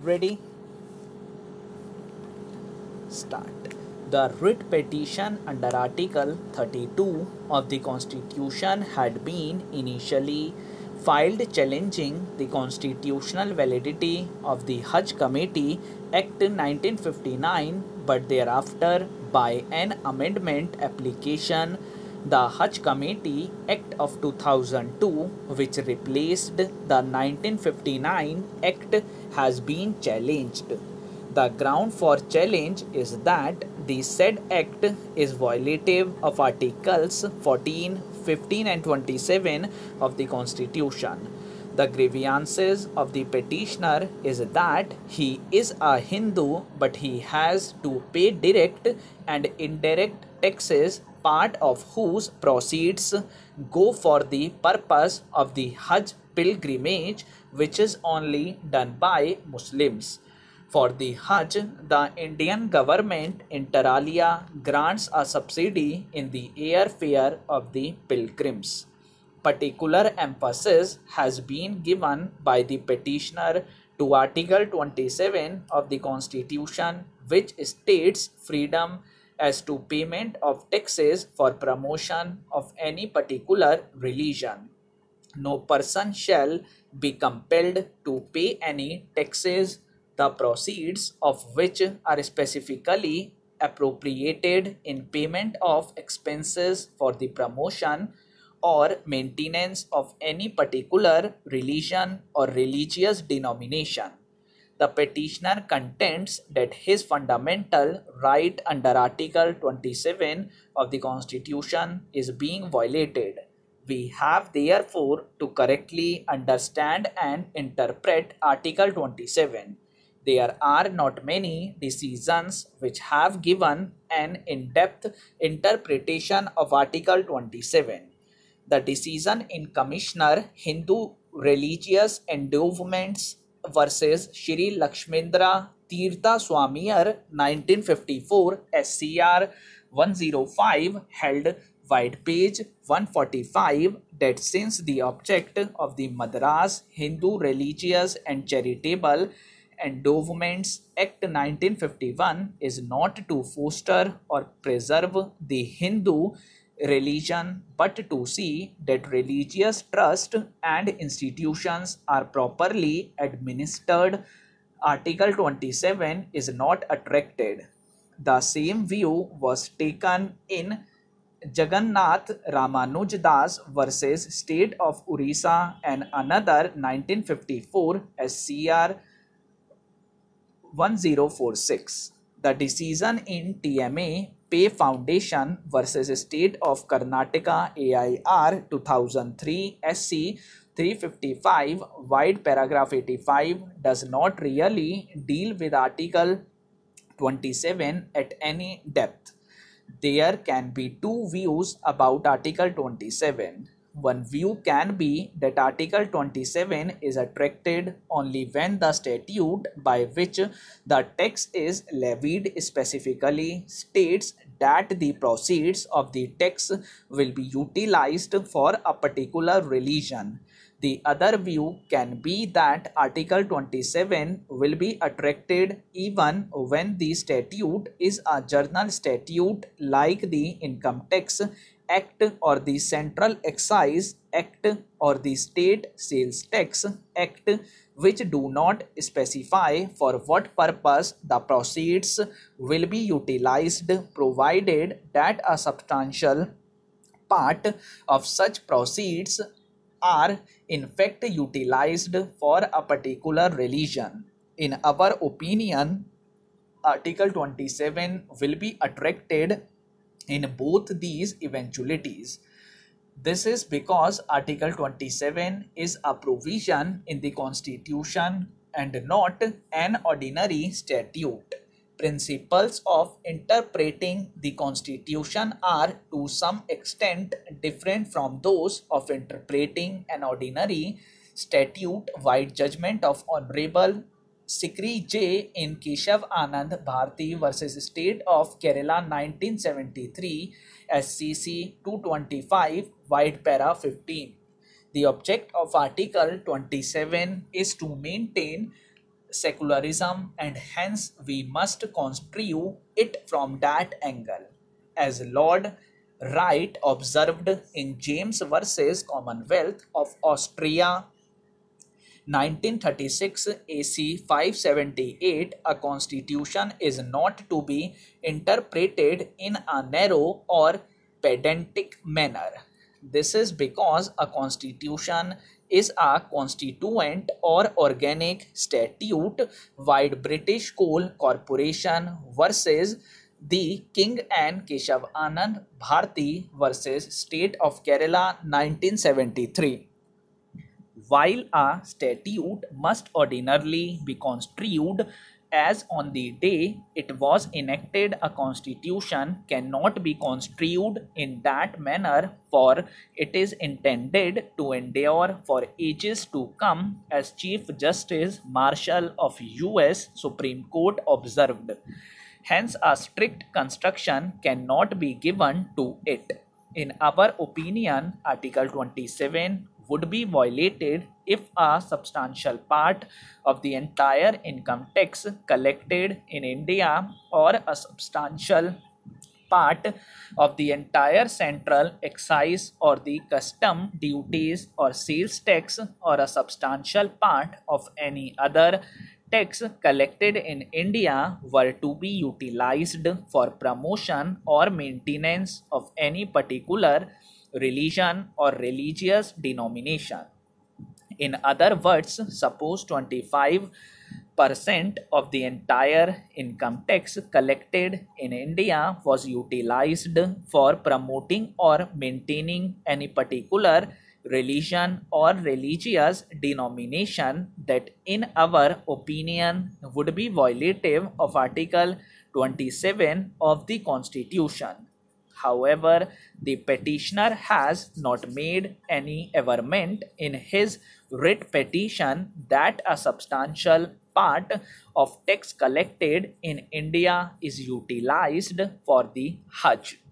Ready? Start. The writ petition under Article 32 of the Constitution had been initially filed challenging the constitutional validity of the Hajj Committee Act 1959, but thereafter, by an amendment application, the Hajj Committee Act of 2002, which replaced the 1959 Act, has been challenged. The ground for challenge is that the said act is violative of Articles 14, 15 and 27 of the Constitution. The grievances of the petitioner is that he is a Hindu but he has to pay direct and indirect taxes, part of whose proceeds go for the purpose of the Hajj pilgrimage, which is only done by Muslims. For the Hajj, the Indian government inter alia grants a subsidy in the airfare of the pilgrims. Particular emphasis has been given by the petitioner to Article 27 of the Constitution, which states freedom as to payment of taxes for promotion of any particular religion. No person shall be compelled to pay any taxes, the proceeds of which are specifically appropriated in payment of expenses for the promotion or maintenance of any particular religion or religious denomination. The petitioner contends that his fundamental right under Article 27 of the Constitution is being violated. We have therefore to correctly understand and interpret Article 27. There are not many decisions which have given an in-depth interpretation of Article 27. The decision in Commissioner Hindu Religious Endowments versus Shri Lakshmendra Tirtha Swamiar 1954 SCR 105 held wide page 145 that since the object of the Madras Hindu Religious and Charitable Endowments Act 1951 is not to foster or preserve the Hindu religion but to see that religious trust and institutions are properly administered, Article 27 is not attracted. The same view was taken in Jagannath Ramanuj Das versus State of Orissa and another 1954 SCR 1046. The decision in TMA Pay Foundation versus State of Karnataka AIR 2003 SC 355 wide paragraph 85 does not really deal with Article 27 at any depth. There can be two views about Article 27. One view can be that Article 27 is attracted only when the statute by which the tax is levied specifically states that the proceeds of the tax will be utilized for a particular religion. The other view can be that Article 27 will be attracted even when the statute is a general statute like the Income Tax Act or the Central Excise Act or the State Sales Tax Act, which do not specify for what purpose the proceeds will be utilized, provided that a substantial part of such proceeds are in fact utilized for a particular religion. In our opinion, Article 27 will be attracted in both these eventualities. This is because Article 27 is a provision in the Constitution and not an ordinary statute. Principles of interpreting the Constitution are to some extent different from those of interpreting an ordinary statute. Wide judgment of Honorable Sikri J in Keshav Anand Bharti versus State of Kerala 1973 SCC 225 wide para 15. The object of Article 27 is to maintain secularism, and hence we must construe it from that angle. As Lord Wright observed in James versus Commonwealth of Austria 1936 AC 578, a constitution is not to be interpreted in a narrow or pedantic manner. This is because a constitution is a constituent or organic statute, while British Coal Corporation versus the King and Keshav Anand Bharti versus State of Kerala 1973. While a statute must ordinarily be construed as on the day it was enacted, a constitution cannot be construed in that manner, for it is intended to endure for ages to come, as Chief Justice Marshall of US Supreme Court observed. Hence, a strict construction cannot be given to it. In our opinion, Article 27 would be violated if a substantial part of the entire income tax collected in India, or a substantial part of the entire central excise or the custom duties or sales tax, or a substantial part of any other tax collected in India were to be utilized for promotion or maintenance of any particular religion or religious denomination. In other words, suppose 25% of the entire income tax collected in India was utilized for promoting or maintaining any particular religion or religious denomination, that in our opinion would be violative of Article 27 of the Constitution. However, the petitioner has not made any averment in his writ petition that a substantial part of tax collected in India is utilized for the Hajj.